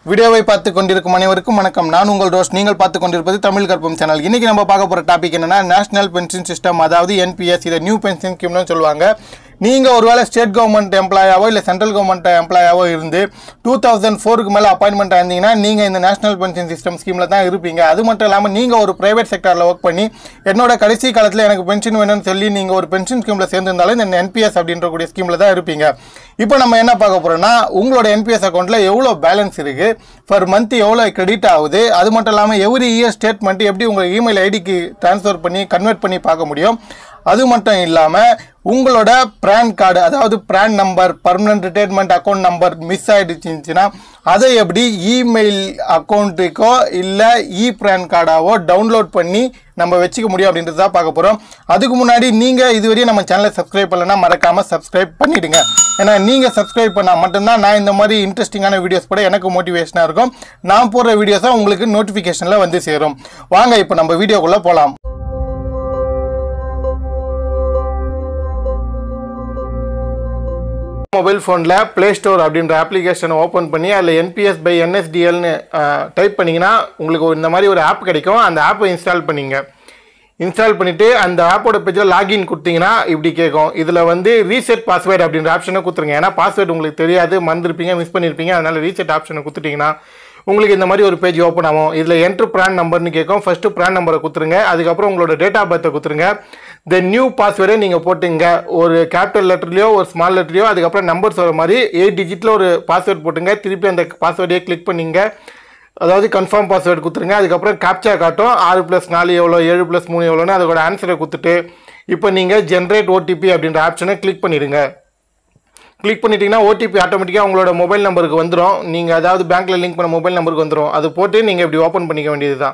வீடியோவை பார்த்து கொண்டிருக்கும் அனைவருக்கும் வணக்கம். நான் உங்கள் ரோஸ். நீங்கள் பார்த்து கொண்டிருப்பது தமிழ் கற்பம் சேனல். இன்னைக்கு நம்ம பார்க்க போகிற டாபிக் என்னன்னா, நேஷனல் பென்ஷன் சிஸ்டம், அதாவது NPS. இதை நியூ பென்ஷன் ஸ்கீம்னு சொல்லுவாங்க. நீங்கள் ஒருவேளை ஸ்டேட் கவர்மெண்ட் எம்ப்ளாயாவோ இல்லை சென்ட்ரல் கவர்மெண்ட் எம்ப்ளாயாவோ இருந்து 2004க்கு மேலே அப்பாயின்மெண்ட் ஆயிருந்தீங்கன்னா நீங்கள் இந்த நேஷனல் பென்ஷன் சிஸ்டம் ஸ்கீமில் தான் இருப்பீங்க. அது மட்டும் இல்லாமல் நீங்கள் ஒரு ப்ரைவேட் செக்டரில் ஒர்க் பண்ணி என்னோட கடைசி காலத்தில் எனக்கு பென்ஷன் வேணும்னு சொல்லி நீங்கள் ஒரு பென்ஷன் ஸ்கீமில் சேர்ந்திருந்தாலும் இந்த NPS அப்படின்றக்கூடிய ஸ்கீமில் தான் இருப்பீங்க. இப்போ நம்ம என்ன பார்க்க போகிறோம்னா, உங்களோட NPS அக்கௌண்ட்டில் எவ்வளோ பேலன்ஸ் இருக்குது, பர் மந்த் எவ்வளோ கிரெடிட் ஆகுது, அது மட்டும் இல்லாமல் எவ்ரி இயர் ஸ்டேட்மெண்ட் எப்படி உங்கள் இமெயில் ஐடிக்கு ட்ரான்ஸ்ஃபர் பண்ணி கன்வெர்ட் பண்ணி பார்க்க முடியும். அது மட்டும் இல்லாமல் உங்களோட பிரான் கார்டு, அதாவது PRAN number, permanent retirement account number miss ஆகிடுச்சுன்னா அதை எப்படி இமெயில் அக்கௌண்ட்டுக்கோ இல்லை பிரான் கார்டாவோ டவுன்லோட் பண்ணி நம்ம வச்சுக்க முடியும் அப்படின்றது தான் பார்க்க போகிறோம். அதுக்கு முன்னாடி நீங்கள் இதுவரையும் நம்ம சேனலை சப்ஸ்கிரைப் பண்ணலன்னா மறக்காமல் சப்ஸ்கிரைப் பண்ணிவிடுங்க. ஏன்னா நீங்கள் சப்ஸ்கிரைப் பண்ணால் மட்டும்தான் நான் இந்த மாதிரி இன்ட்ரெஸ்டிங்கான வீடியோஸ் கூட எனக்கு மோட்டிவேஷனாக இருக்கும். நான் போடுற வீடியோஸாக உங்களுக்கு நோட்டிஃபிகேஷனில் வந்து சேரும். வாங்க இப்போ நம்ம வீடியோக்குள்ளே போகலாம். மொபைல் ஃபோனில் ப்ளே ஸ்டோர் அப்படின்ற அப்ளிகேஷனை ஓப்பன் பண்ணி அதில் NPS by NSDLன்னு டைப் பண்ணிங்கன்னா உங்களுக்கு இந்த மாதிரி ஒரு ஆப் கிடைக்கும். அந்த ஆப்பை இன்ஸ்டால் பண்ணிங்க. இன்ஸ்டால் பண்ணிவிட்டு அந்த ஆப்போட பேஜில் லாகின் கொடுத்தீங்கன்னா இப்படி கேட்கும். இதில் வந்து ரீசெட் பாஸ்வேர்டு அப்படின்ற ஆப்ஷனை கொடுத்துருங்க. ஏன்னா பாஸ்வேர்டு உங்களுக்கு தெரியாது, மறந்துருப்பீங்க, மிஸ் பண்ணியிருப்பீங்க. அதனால் ரீசெட் ஆப்ஷனை கொடுத்துட்டிங்கன்னா உங்களுக்கு இந்த மாதிரி ஒரு பேஜ் ஓப்பன் ஆகும். இதில் என்ட்ரு பிரான் நம்பர்னு கேட்கும். ஃபஸ்ட்டு பிரான் நம்பரை கொடுத்துருங்க. அதுக்கப்புறம் உங்களோட டேட் ஆஃப் பர்த்தை கொடுத்துருங்க. தென் நியூ பாஸ்வேர்டை நீங்கள் போட்டுங்க. ஒரு கேபிட்டல் லெட்டர்லையோ ஒரு ஸ்மால் லெட்டர்லையோ அதுக்கப்புறம் நம்பர்ஸ் வர மாதிரி 8 டிஜிட்டில் ஒரு பாஸ்வேர்டு போட்டுங்க. திருப்பி அந்த பாஸ்வேர்டையே கிளிக் பண்ணிங்க. அதாவது கன்ஃபார்ம் பாஸ்வேர்டு கொடுத்துருங்க. அதுக்கப்புறம் கேப்சா காட்டும். 6+4 எவ்வளோ, 7+3 எவ்வளோன்னு அதோட ஆன்சரை கொடுத்துட்டு இப்போ நீங்கள் ஜென்ரேட் OTP அப்படின்ற ஆப்ஷனை கிளிக் பண்ணிடுங்க. கிளிக் பண்ணிட்டீங்கன்னா OTP ஆட்டோமேட்டிக்காக உங்களோட மொபைல் நம்பருக்கு வந்துடும். நீங்கள் அதாவது பேங்க்கில் லிங்க் பண்ண மொபைல் நம்பருக்கு வந்துடும். அது போட்டு நீங்கள் இப்படி ஓப்பன் பண்ணிக்க வேண்டியது தான்.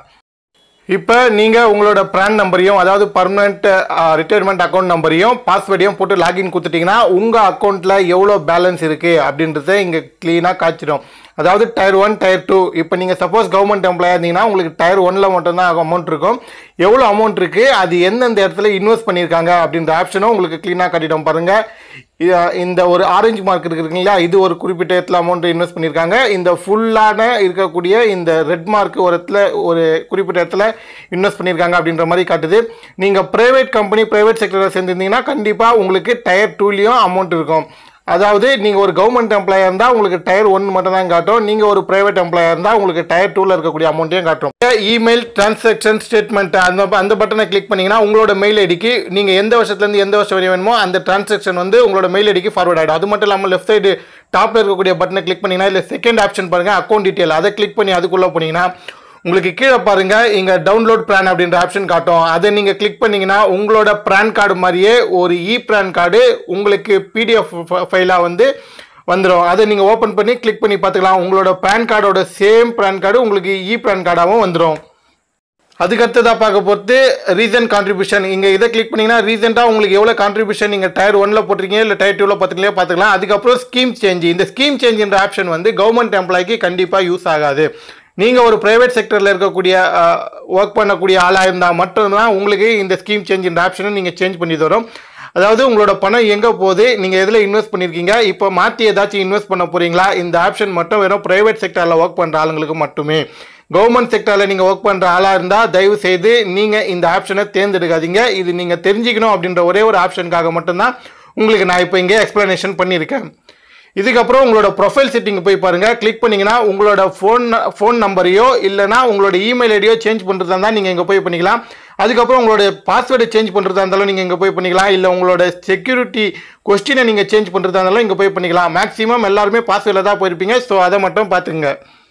இப்போ நீங்கள் உங்களோட பிரான் நம்பரையும், அதாவது பர்மனெண்ட் ரிட்டையர்மெண்ட் அக்கௌண்ட் நம்பரையும் பாஸ்வேர்டையும் போட்டு லாகின் கொடுத்துட்டிங்கன்னா உங்கள் அக்கௌண்ட்டில் எவ்வளோ பேலன்ஸ் இருக்குது அப்படின்றத இங்கே க்ளீனாக காய்ச்சிடும். அதாவது டயர் 1, டயர் 2. இப்போ நீங்கள் சப்போஸ் கவர்மெண்ட் எம்ப்ளாயாக இருந்தீங்கன்னா உங்களுக்கு டயர் 1ல் மட்டும்தான் அமௌண்ட் இருக்கும். எவ்வளோ அமௌண்ட் இருக்குது, அது எந்தெந்த இடத்துல இன்வெஸ்ட் பண்ணியிருக்காங்க அப்படின்ற ஆப்ஷனும் உங்களுக்கு க்ளீனாக காட்டிடும். பாருங்கள், இந்த ஒரு ஆரஞ்சு மார்க் இருக்குங்களா, இது ஒரு குறிப்பிட்ட இடத்துல அமௌண்ட் இன்வெஸ்ட் பண்ணியிருக்காங்க. இந்த ஃபுல்லான இருக்கக்கூடிய இந்த ரெட் மார்க் ஒரு இடத்துல ஒரு குறிப்பிட்ட இடத்துல இன்வெஸ்ட் பண்ணியிருக்காங்க அப்படின்ற மாதிரி காட்டுது. நீங்கள் ப்ரைவேட் கம்பெனி, ப்ரைவேட் செக்டரில் சேர்ந்துருந்தீங்கன்னா கண்டிப்பாக உங்களுக்கு டயர் 2லேயும் அமௌண்ட் இருக்கும். அதாவது நீங்கள் ஒரு கவர்மெண்ட் எம்ப்ளாயாக இருந்தால் உங்களுக்கு டயர் 1 மட்டும் தான் காட்டும். நீங்கள் ஒரு ப்ரைவேட் எம்ப்ளாயாக இருந்தால் உங்களுக்கு டயர் 2ல் இருக்கக்கூடிய அமௌண்ட்டையும் காட்டும். இமெயில் டிரான்சாக்ஷன் ஸ்டேட்மெண்ட் அந்த பட்டனை கிளிக் பண்ணிங்கன்னா உங்களோட மெயில் ஐடிக்கு நீங்கள் எந்த வருஷத்துலேருந்து எந்த வருஷம் வரை வேணுமோ அந்த டிரான்சாக்ஷன் வந்து உங்களோட மெயில் ஐடிக்கு ஃபார்வர்ட் ஆகிடும். அது மட்டும் இல்லாமல் லெஃப்ட் சைடு டாப்பில் இருக்கக்கூடிய பட்டனை கிளிக் பண்ணிங்கன்னா இல்லை செகண்ட் ஆப்ஷன் பாருங்கள், அக்கௌண்ட் டீட்டெயில். அதை கிளிக் பண்ணி அதுக்குள்ளே போனீங்கன்னா உங்களுக்கு கீழே பாருங்கள் இங்கே டவுன்லோட் பிரான் அப்படின்ற ஆப்ஷன் காட்டும். அதை நீங்கள் கிளிக் பண்ணிங்கன்னா உங்களோட பிரான் கார்டு மாதிரியே ஒரு பிரான் கார்டு உங்களுக்கு PDF ஃபைலாக வந்துடும். அதை நீங்கள் ஓப்பன் பண்ணி கிளிக் பண்ணி பார்த்துக்கலாம். உங்களோட பேன் கார்டோட சேம் பிரான் கார்டு உங்களுக்கு பிரான் கார்டாகவும் வந்துடும். அதுக்கடுத்ததாக பார்க்க போகிறது ரீசன்ட் கான்ட்ரிபியூஷன். இங்கே இதை கிளிக் பண்ணிங்கன்னா ரீசெண்டாக உங்களுக்கு எவ்வளோ கான்ட்ரிபியூஷன் நீங்கள் டயர் 1ல் போட்டிருக்கீங்க இல்லை டயர் 2ல் பார்த்துக்கலாம். அதுக்கப்புறம் ஸ்கீம் சேஞ்ச். இந்த ஸ்கீம் சேஞ்சுன்ற ஆப்ஷன் கவர்மெண்ட் எம்ப்ளாய்க்கு கண்டிப்பாக யூஸ் ஆகாது. நீங்கள் ஒரு ப்ரைவேட் செக்டரில் இருக்கக்கூடிய ஒர்க் பண்ணக்கூடிய ஆளாக இருந்தால் மட்டும்தான் உங்களுக்கு இந்த ஸ்கீம் சேஞ்ச் இந்த ஆப்ஷனை நீங்கள் சேஞ்ச் பண்ணி தரோம். அதாவது உங்களோட பணம் எங்கே போகுது, நீங்கள் எதில் இன்வெஸ்ட் பண்ணியிருக்கீங்க, இப்போ மாற்றி ஏதாச்சும் இன்வெஸ்ட் பண்ண போகிறீங்களா, இந்த ஆப்ஷன் மட்டும் வெறும் ப்ரைவேட் செக்டரில் ஒர்க் பண்ணுற ஆளுங்களுக்கு மட்டுமே. கவர்மெண்ட் செக்டரில் நீங்கள் ஒர்க் பண்ணுற ஆளாக இருந்தால் தயவு செய்து நீங்கள் இந்த ஆப்ஷனை தேர்ந்தெடுக்காதீங்க. இது நீங்கள் தெரிஞ்சுக்கணும் அப்படின்ற ஒரே ஒரு ஆப்ஷனுக்காக மட்டும்தான் உங்களுக்கு நான் இப்போ இங்கே எக்ஸ்ப்ளனேஷன் பண்ணியிருக்கேன். இதுக்கப்புறம் உங்களோட ப்ரொஃபைல் செட்டிங் போய் பாருங்கள். கிளிக் பண்ணிங்கன்னா உங்களோட ஃபோன் நம்பரையோ இல்லைனா உங்களோட இமெயில் ஐடியோ சேஞ்ச் பண்ணுறதா இருந்தால் நீங்கள் இங்கே போய் பண்ணிக்கலாம். அதுக்கப்புறம் உங்களோட பாஸ்வேர்டை சேஞ்ச் பண்ணுறதா இருந்தாலும் நீங்கள் இங்கே போய் பண்ணிக்கலாம். இல்லை உங்களோட செக்யூரிட்டி கொஸ்டினை நீங்கள் சேஞ்ச் பண்ணுறதா இருந்தாலும் இங்கே போய் பண்ணிக்கலாம். மேக்ஸிமம் எல்லாருமே பாஸ்வேர்டில் தான் போயிருப்பீங்க. ஸோ அதை மட்டும் பார்த்துங்க.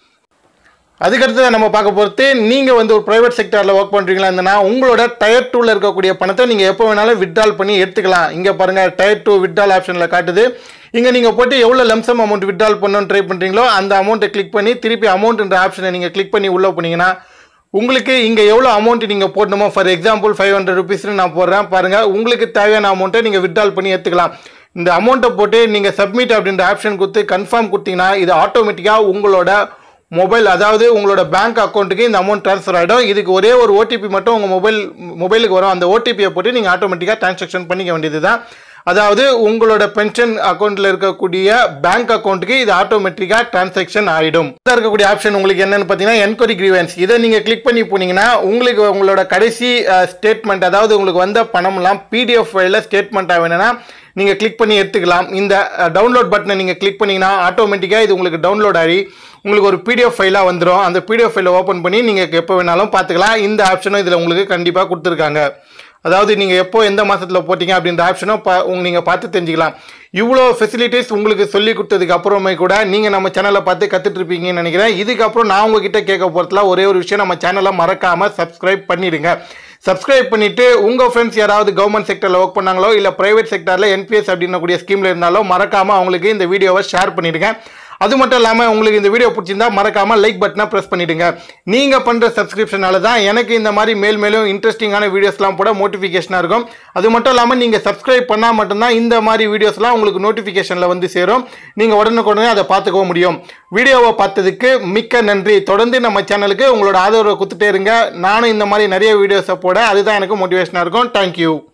அதுக்கடுத்து நம்ம பார்க்க போகிறது, நீங்கள் ஒரு ப்ரைவேட் செக்டரில் ஒர்க் பண்ணுறீங்களா இருந்தனா உங்களோட டயர் 2ல் இருக்கக்கூடிய பணத்தை நீங்கள் எப்போ வேணாலும் வித்ட்ரால் பண்ணி எடுத்துக்கலாம். இங்கே பாருங்கள் டயர் 2 வித்ட்ரால் ஆப்ஷனில் காட்டுது. இங்கே நீங்கள் போட்டு எவ்வளோ லம்சம் அமௌண்ட் வித்ட்ரால் பண்ணணும்னு ட்ரை பண்ணுறீங்களோ அந்த அமௌண்ட்டை கிளிக் பண்ணி திருப்பி அமௌண்ட்ன்ற ஆப்ஷனை நீங்கள் கிளிக் பண்ணி உள்ளே போனீங்கன்னா உங்களுக்கு இங்கே எவ்வளோ அமௌண்ட் நீங்கள் போடணுமோ, ஃபார் எக்ஸாம்பிள் 500 ருபீஸ்னு நான் போடுறேன் பாருங்கள். உங்களுக்கு தேவையான அமௌண்ட்டை நீங்கள் வித்ட்ரால் பண்ணி எடுத்துக்கலாம். இந்த அமௌண்ட்டை போட்டு நீங்கள் சப்மிட் அப்படின்ற ஆப்ஷன் கொடுத்து கன்ஃபார்ம் கொடுத்தீங்கன்னா இது ஆட்டோமேட்டிக்காக உங்களோட மொபைல், அதாவது உங்களோட பேங்க் அக்கௌண்ட்டுக்கு இந்த அமௌண்ட் ட்ரான்ஸ்ஃபர் ஆகிடும். இதுக்கு ஒரே ஒரு OTP மட்டும் உங்கள் மொபைலுக்கு வரும். அந்த OTPயை போட்டு நீங்கள் ஆட்டோமேட்டிக்காக ட்ரான்சாக்ஷன் பண்ணிக்க வேண்டியது தான். அதாவது உங்களோட பென்ஷன் அக்கௌண்ட்ல இருக்கக்கூடிய பேங்க் அக்கௌண்ட்டுக்கு இது ஆட்டோமேட்டிக்கா டிரான்சாக்ஷன் ஆயிடும். இருக்கக்கூடிய ஆப்ஷன் உங்களுக்கு என்னன்னு பார்த்தீங்கன்னா என்கொயரி கிரீவன்ஸ். இதை நீங்க கிளிக் பண்ணி போனீங்கன்னா உங்களுக்கு உங்களோட கடைசி ஸ்டேட்மெண்ட், அதாவது உங்களுக்கு வந்த பணம்லாம் பிடிஎஃப் ஃபைல்ல ஸ்டேட்மெண்ட்டாக வேணும்னா நீங்கள் கிளிக் பண்ணி எடுத்துக்கலாம். இந்த டவுன்லோட் பட்டனை நீங்கள் கிளிக் பண்ணிங்கன்னா ஆட்டோமேட்டிக்காக இது உங்களுக்கு டவுன்லோட் ஆகி உங்களுக்கு ஒரு பிடிஎஃப் ஃபைலாக வந்துடும். அந்த பிடிஎஃப் ஃபைலை ஓப்பன் பண்ணி நீங்கள் எப்போ வேணாலும் பார்த்துக்கலாம். இந்த ஆப்ஷனும் இதில் உங்களுக்கு கண்டிப்பாக கொடுத்துருக்காங்க. அதாவது நீங்கள் எப்போ எந்த மாதத்தில் போட்டிங்க அப்படின்ற ஆப்ஷனும் நீங்கள் பார்த்து தெரிஞ்சுக்கலாம். இவ்வளோ ஃபெசிலிட்டிஸ் உங்களுக்கு சொல்லி கொடுத்ததுக்கு அப்புறமே கூட நீங்கள் நம்ம சேனலை பார்த்து கற்றுட்ருப்பீங்கன்னு நினைக்கிறேன். இதுக்கப்புறம் நான் உங்ககிட்ட கேட்க போகிறதுல ஒரே ஒரு விஷயம், நம்ம சேனலை மறக்காமல் சப்ஸ்கிரைப் பண்ணிடுங்க. சப்ஸ்கிரைப் பண்ணிவிட்டு உங்கள் ஃப்ரெண்ட்ஸ் யாராவது கவர்மெண்ட் செக்டரில் ஒர்க் பண்ணாங்களோ இல்லை ப்ரைவேட் செக்டரில் என்பிஎஸ் அப்படின்னக்கூடிய ஸ்கீமில் இருந்தாலோ மறக்காமல் அவங்களுக்கு இந்த வீடியோவை ஷேர் பண்ணிவிடுங்க. அது மட்டும் இல்லாமல் உங்களுக்கு இந்த வீடியோ பிடிச்சிருந்தா மறக்காமல் லைக் பட்டனை ப்ரெஸ் பண்ணிவிடுங்க. நீங்கள் பண்ணுற சப்ஸ்கிரிப்ஷனால தான் எனக்கு இந்த மாதிரி மேலும் இன்ட்ரெஸ்டிங்கான வீடியோஸ்லாம் போட மோட்டிஃபிகேஷனாக இருக்கும். அது மட்டும் இல்லாமல் நீங்கள் சப்ஸ்கிரைப் பண்ணால் மட்டும்தான் இந்த மாதிரி வீடியோஸ்லாம் உங்களுக்கு நோட்டிஃபிகேஷனில் வந்து சேரும். நீங்கள் உடனுக்குடனே அதை பார்த்துக்க முடியும். வீடியோவை பார்த்ததுக்கு மிக்க நன்றி. தொடர்ந்து நம்ம சேனலுக்கு உங்களோட ஆதரவை கொடுத்துட்டே இருங்க. நானும் இந்த மாதிரி நிறைய வீடியோஸை போட அதுதான் எனக்கு மோட்டிவேஷனாக இருக்கும். தேங்க்யூ.